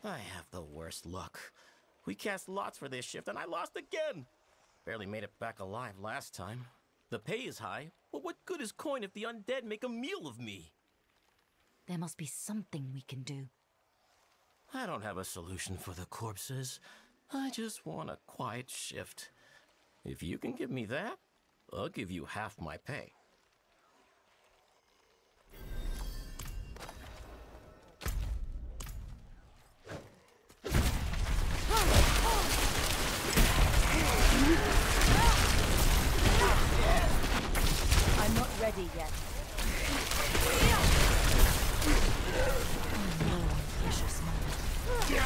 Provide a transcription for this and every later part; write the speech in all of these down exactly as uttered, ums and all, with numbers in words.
I have the worst luck. We cast lots for this shift and I lost again. Barely made it back alive last time. The pay is high, but what good is coin if the undead make a meal of me? There must be something we can do. I don't have a solution for the corpses. I just want a quiet shift. If you can give me that, I'll give you half my pay. I'm not ready yet. Oh no, precious moment.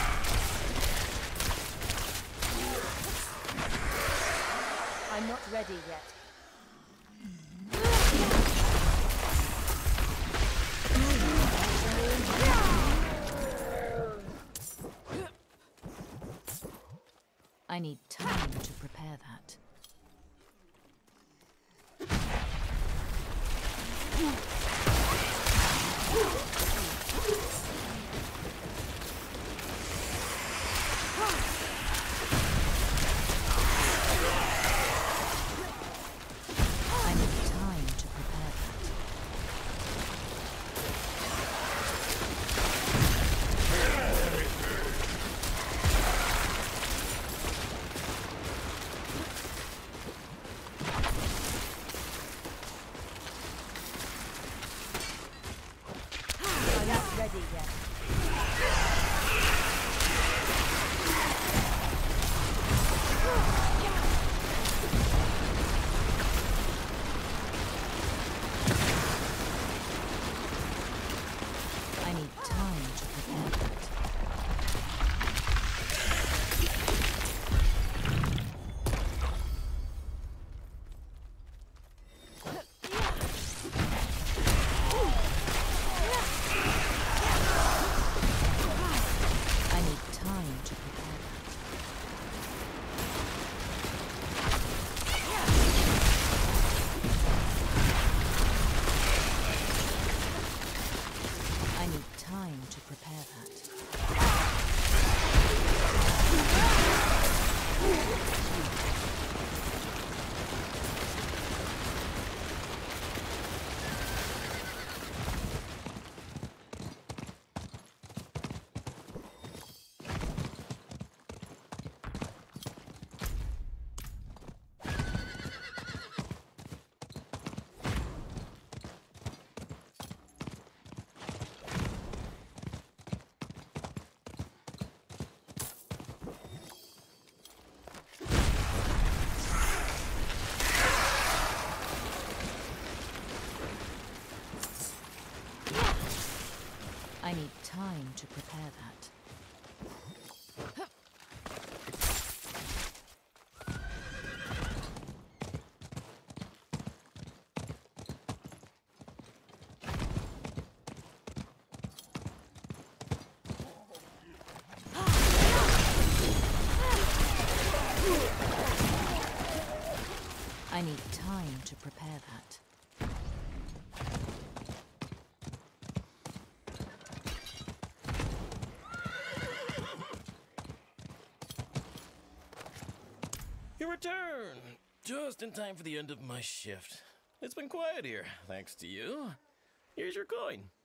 I'm not ready yet. I need time to prepare that. I need time to prepare that. I'm not ready yet. I need time to prepare that. I need time to prepare that. I need time to prepare that. I need time to prepare that. I need time to prepare that. You return! Just in time for the end of my shift. It's been quiet here, thanks to you. Here's your coin.